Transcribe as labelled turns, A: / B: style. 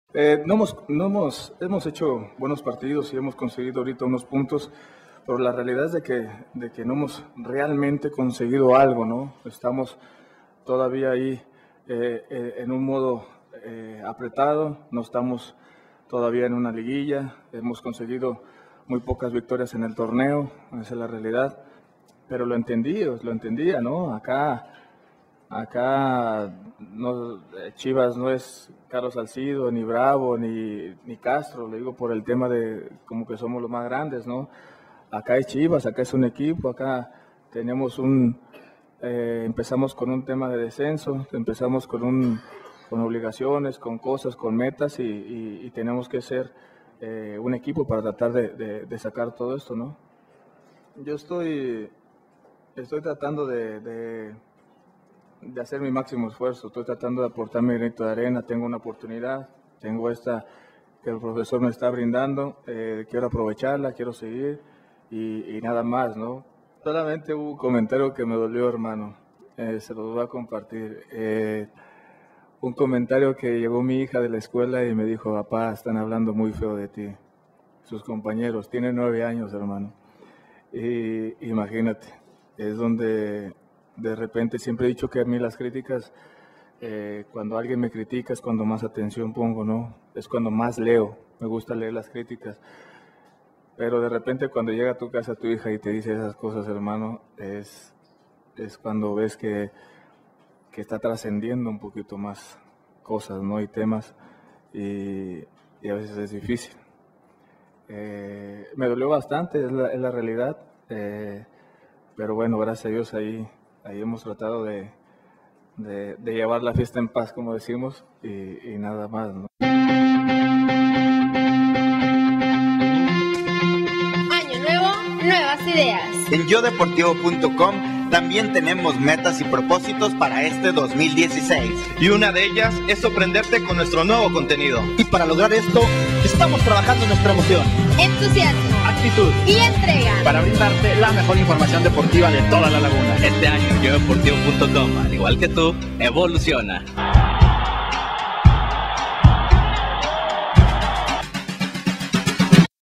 A: Hemos hecho buenos partidos y hemos conseguido ahorita unos puntos, pero la realidad es de que no hemos realmente conseguido algo, ¿no? Estamos todavía ahí en un modo apretado, no estamos todavía en una liguilla, hemos conseguido muy pocas victorias en el torneo, esa es la realidad, pero lo entendía, ¿no? Acá no, Chivas no es Carlos Salcido, ni Bravo, ni Castro, lo digo por el tema de como que somos los más grandes, ¿no? Acá es Chivas, acá es un equipo, acá tenemos empezamos con un tema de descenso, empezamos con obligaciones, con cosas, con metas y tenemos que ser un equipo para tratar de sacar todo esto, ¿no? Yo estoy tratando de hacer mi máximo esfuerzo, estoy tratando de aportar mi granito de arena, tengo una oportunidad, tengo esta que el profesor me está brindando, quiero aprovecharla, quiero seguir y nada más, ¿no? Solamente hubo un comentario que me dolió, hermano, se lo voy a compartir. Un comentario que llegó mi hija de la escuela y me dijo: papá, están hablando muy feo de ti, sus compañeros, tiene 9 años, hermano. Y imagínate, es donde de repente siempre he dicho que a mí las críticas, cuando alguien me critica es cuando más atención pongo, ¿no? Es cuando más leo, me gusta leer las críticas. Pero de repente cuando llega a tu casa tu hija y te dice esas cosas, hermano, es cuando ves que está trascendiendo un poquito más cosas, ¿no? Y temas, y a veces es difícil. Me dolió bastante, es la realidad, pero bueno, gracias a Dios ahí hemos tratado de llevar la fiesta en paz, como decimos, y nada más, ¿no?
B: Año nuevo, nuevas ideas.
C: En yodeportivo.com también tenemos metas y propósitos para este 2016.
D: Y una de ellas es sorprenderte con nuestro nuevo contenido.
E: Y para lograr esto, estamos trabajando en nuestra emoción,
B: entusiasmo,
E: actitud
B: y entrega
E: para brindarte la mejor información deportiva de toda la laguna.
D: Este año yodeportivo.com, al igual que tú, evoluciona.